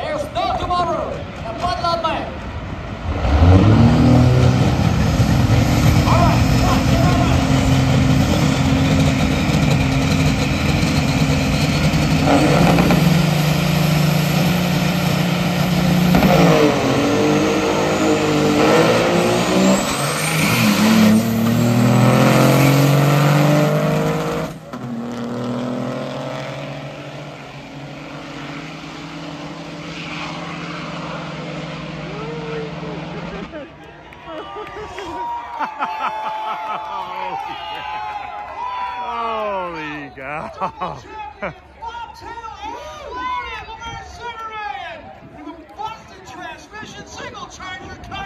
There's no tomorrow. The Butler man. All right, come on. Holy cow. Lavern, Zimmerman, with a busted transmission, single charger cut.